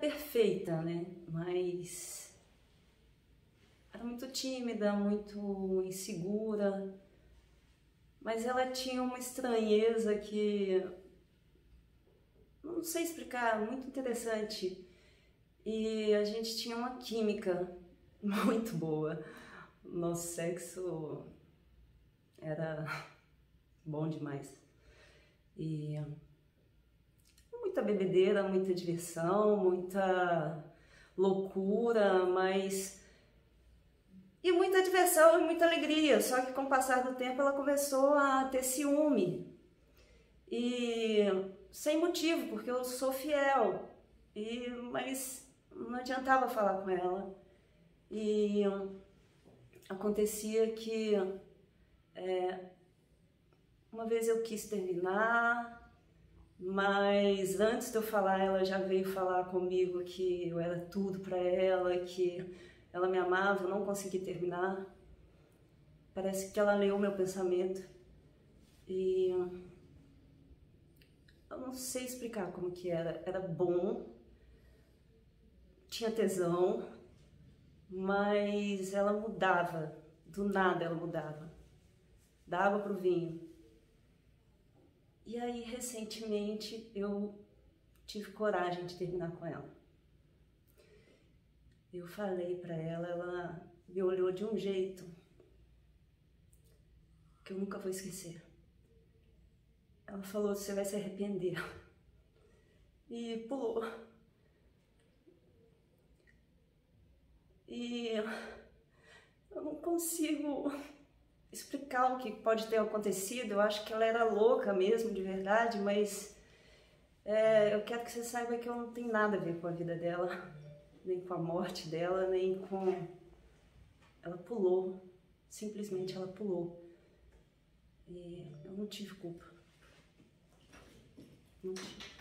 perfeita, né? Mas era muito tímida, muito insegura, mas ela tinha uma estranheza que não sei explicar, muito interessante. E a gente tinha uma química muito boa. Nosso sexo era bom demais. E muita bebedeira, muita diversão, muita loucura, mas e muita diversão e muita alegria. Só que com o passar do tempo ela começou a ter ciúme. E sem motivo, porque eu sou fiel. Mas não adiantava falar com ela. E acontecia que uma vez eu quis terminar, mas antes de eu falar, ela já veio falar comigo que eu era tudo para ela, que ela me amava, eu não consegui terminar. Parece que ela leu o meu pensamento e eu não sei explicar como que era. Era bom, tinha tesão, mas ela mudava, do nada ela mudava, da água pro vinho. E aí, recentemente, eu tive coragem de terminar com ela. Eu falei pra ela, ela me olhou de um jeito que eu nunca vou esquecer. Ela falou, você vai se arrepender. E pulou. E eu não consigo explicar o que pode ter acontecido. Eu acho que ela era louca mesmo, de verdade, mas eu quero que você saiba que eu não tenho nada a ver com a vida dela, nem com a morte dela, nem com... Ela pulou, simplesmente ela pulou. E eu não tive culpa. Não tive.